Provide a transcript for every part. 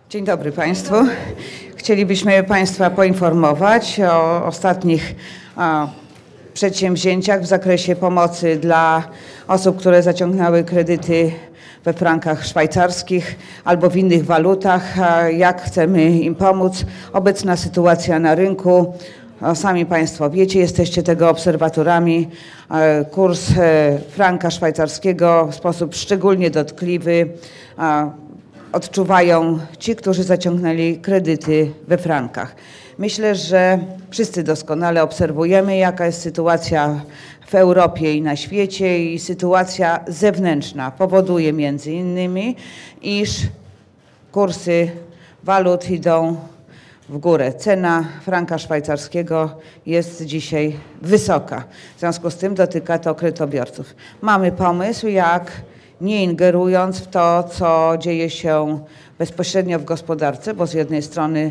Dzień dobry Państwu. Chcielibyśmy Państwa poinformować o ostatnich przedsięwzięciach w zakresie pomocy dla osób, które zaciągnęły kredyty we frankach szwajcarskich albo w innych walutach. Jak chcemy im pomóc? Obecna sytuacja na rynku, sami Państwo wiecie, jesteście tego obserwatorami. Kurs franka szwajcarskiego w sposób szczególnie dotkliwy odczuwają ci, którzy zaciągnęli kredyty we frankach. Myślę, że wszyscy doskonale obserwujemy, jaka jest sytuacja w Europie i na świecie, i sytuacja zewnętrzna powoduje między innymi, iż kursy walut idą w górę. Cena franka szwajcarskiego jest dzisiaj wysoka. W związku z tym dotyka to kredytobiorców. Mamy pomysł, jak nie ingerując w to, co dzieje się bezpośrednio w gospodarce, bo z jednej strony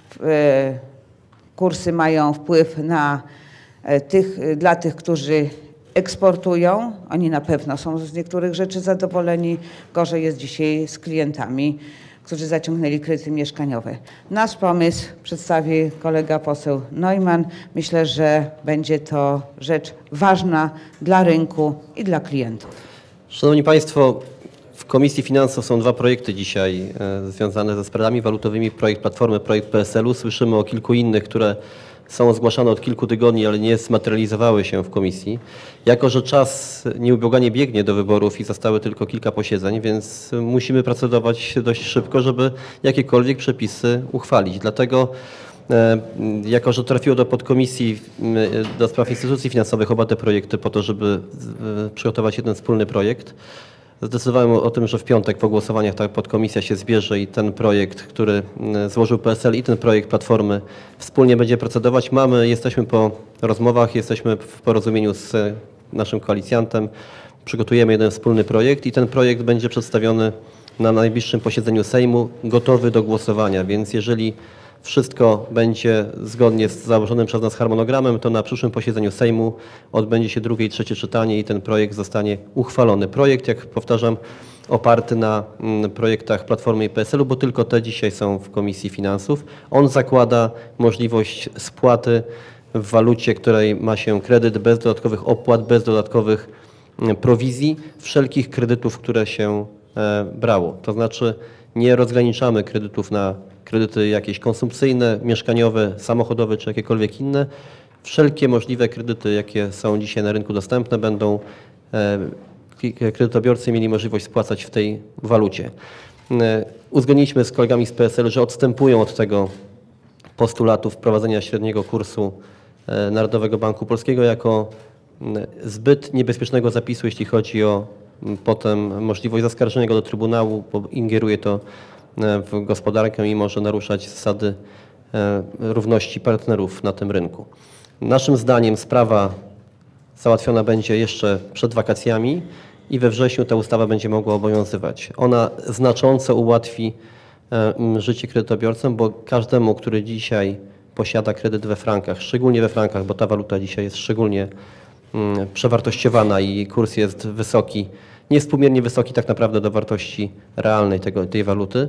kursy mają wpływ na dla tych, którzy eksportują. Oni na pewno są z niektórych rzeczy zadowoleni. Gorzej jest dzisiaj z klientami, którzy zaciągnęli kredyty mieszkaniowe. Nasz pomysł przedstawi kolega poseł Neumann. Myślę, że będzie to rzecz ważna dla rynku i dla klientów. Szanowni Państwo, w Komisji Finansów są dwa projekty dzisiaj związane ze sprawami walutowymi. Projekt Platformy, projekt PSL-u. Słyszymy o kilku innych, które są zgłaszane od kilku tygodni, ale nie zmaterializowały się w komisji. Jako że czas nieubłaganie biegnie do wyborów i zostały tylko kilka posiedzeń, więc musimy procedować dość szybko, żeby jakiekolwiek przepisy uchwalić. Dlatego jako że trafiło do podkomisji do spraw instytucji finansowych oba te projekty po to, żeby przygotować jeden wspólny projekt, zdecydowałem o tym, że w piątek po głosowaniach ta podkomisja się zbierze i ten projekt, który złożył PSL, i ten projekt Platformy wspólnie będzie procedować. Jesteśmy po rozmowach, jesteśmy w porozumieniu z naszym koalicjantem, przygotujemy jeden wspólny projekt i ten projekt będzie przedstawiony na najbliższym posiedzeniu Sejmu, gotowy do głosowania, więc jeżeli wszystko będzie zgodnie z założonym przez nas harmonogramem, to na przyszłym posiedzeniu Sejmu odbędzie się drugie i trzecie czytanie i ten projekt zostanie uchwalony. Projekt, jak powtarzam, oparty na projektach Platformy i PSL-u, bo tylko te dzisiaj są w Komisji Finansów. On zakłada możliwość spłaty w walucie, której ma się kredyt, bez dodatkowych opłat, bez dodatkowych prowizji, wszelkich kredytów, które się brało. To znaczy nie rozgraniczamy kredytów na kredyty jakieś konsumpcyjne, mieszkaniowe, samochodowe czy jakiekolwiek inne. Wszelkie możliwe kredyty, jakie są dzisiaj na rynku dostępne, będą kredytobiorcy mieli możliwość spłacać w tej walucie. Uzgodniliśmy z kolegami z PSL, że odstępują od tego postulatu wprowadzenia średniego kursu Narodowego Banku Polskiego jako zbyt niebezpiecznego zapisu, jeśli chodzi o potem możliwość zaskarżenia go do Trybunału, bo ingeruje to w gospodarkę i może naruszać zasady równości partnerów na tym rynku. Naszym zdaniem sprawa załatwiona będzie jeszcze przed wakacjami i we wrześniu ta ustawa będzie mogła obowiązywać. Ona znacząco ułatwi życie kredytobiorcom, bo każdemu, który dzisiaj posiada kredyt we frankach, szczególnie we frankach, bo ta waluta dzisiaj jest szczególnie przewartościowana i kurs jest wysoki, niewspółmiernie wysoki tak naprawdę do wartości realnej tej waluty,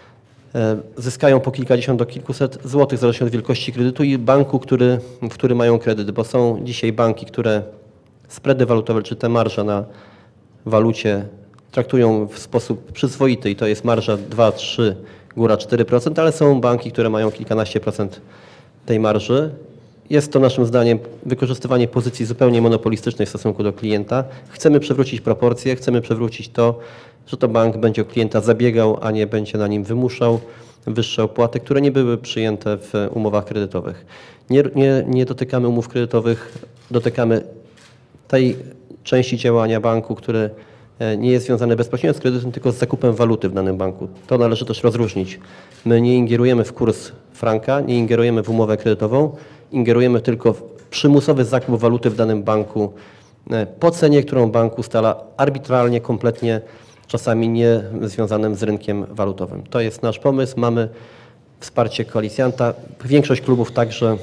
zyskają po kilkadziesiąt do kilkuset złotych, zależnie od wielkości kredytu i banku, w którym mają kredyt, bo są dzisiaj banki, które spready walutowe, czy te marże na walucie traktują w sposób przyzwoity i to jest marża 2, 3, góra 4%, ale są banki, które mają kilkanaście procent tej marży. Jest to naszym zdaniem wykorzystywanie pozycji zupełnie monopolistycznej w stosunku do klienta. Chcemy przywrócić proporcje, chcemy przywrócić to, że to bank będzie o klienta zabiegał, a nie będzie na nim wymuszał wyższe opłaty, które nie były przyjęte w umowach kredytowych. Nie dotykamy umów kredytowych, dotykamy tej części działania banku, które nie jest związane bezpośrednio z kredytem, tylko z zakupem waluty w danym banku. To należy też rozróżnić. My nie ingerujemy w kurs franka, nie ingerujemy w umowę kredytową, ingerujemy tylko w przymusowy zakup waluty w danym banku po cenie, którą bank ustala arbitralnie, kompletnie, czasami nie związanym z rynkiem walutowym. To jest nasz pomysł. Mamy wsparcie koalicjanta. Większość klubów także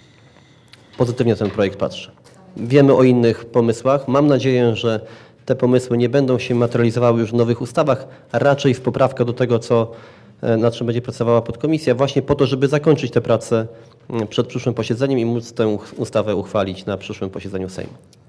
pozytywnie ten projekt patrzy. Wiemy o innych pomysłach. Mam nadzieję, że te pomysły nie będą się materializowały już w nowych ustawach, a raczej w poprawkę do tego, co nad czym będzie pracowała podkomisja, właśnie po to, żeby zakończyć tę pracę przed przyszłym posiedzeniem i móc tę ustawę uchwalić na przyszłym posiedzeniu Sejmu.